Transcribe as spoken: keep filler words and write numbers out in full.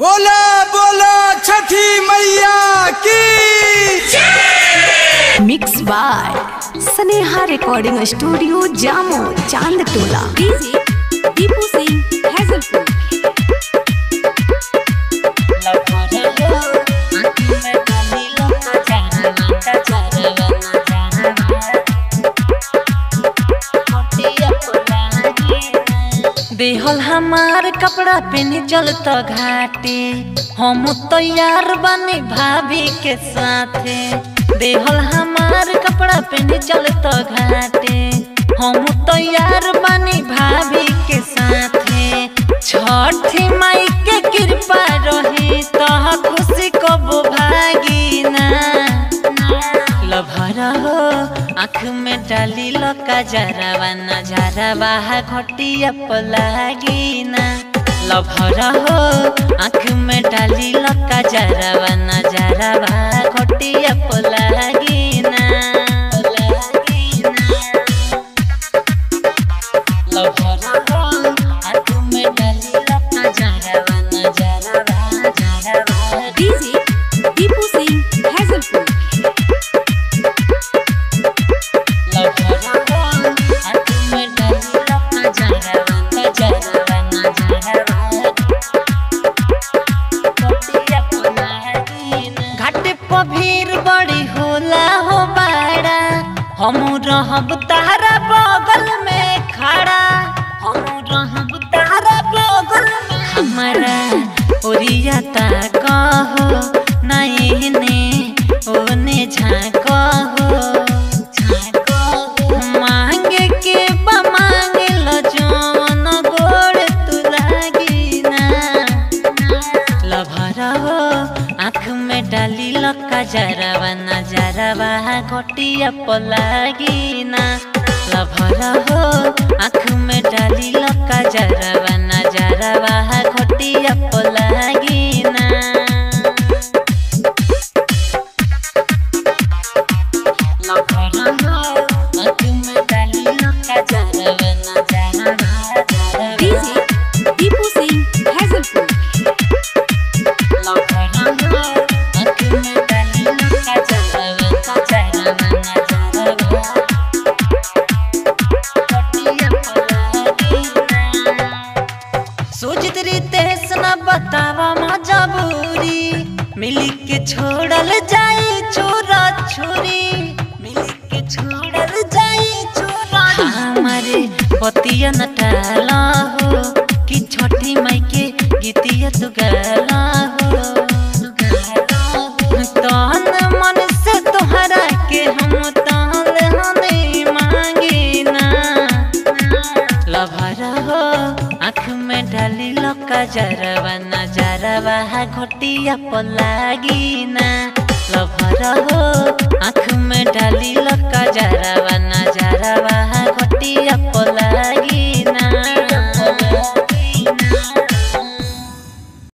बोला बोला छठी मैया की। Mix by Sneha recording studio Jamo Chand Tola. DJ Deepu Singh Haijalpur. देहल हमार कपड़ा पहने चलता घाटे, हम तैयार बनी भाभी के साथे। देहल हमार कपड़ा पहने चलता घाटे, हम तैयार बनी भाभी के साथे। छठी माई के कृपा रही तो खुशी कबो भागी ना। लभरा हो आँख में डाली लका जरावा नजारावा घटिया पलागी ना। लभरा हो आँख में डाली लका जरावा नजारावा घटिया पलागी ना। लभरा हो आँख में डाली लका जरावा नजारावा जरावा। डीजे दीपू सिंह हैजलपुर। भीड़ बड़ी होला हो बाड़ा, हम रहब तारा बगल में खड़ा। हम रहब तारा बगल में हमारा ओरिया ताकहो नहीं ने ओने झाकहो। मांगे के बा मांगे लो जौन गोड़ तू लागी ना। लभरा हो आँख में डाली लका जरावा नजारावा घटिया पलागी ना। लभरा हो आँख में डाली लका जरावा नजारावा घटिया पलागी ना। लभरा हो आँख में डाली लका जरावा नजारावा। डीजे दीपू सिंह हैजलपुर। सोचित रितेश न बतावा मजबूरी, मिली के छोड़ल जाई चोरा छोरी। मिली के छोड़ल जाई चोरा। हमारे पतिया न टाला हो कि छठी माई के गीतिया तू गाला हो। तन मन से तोहरा के हम ताल हने मांगी ना। लभरा हो आँख में डाली लका जरावा नजारावा घटिया पलागी ना। लभरा हो आँख में डाली लका जरावा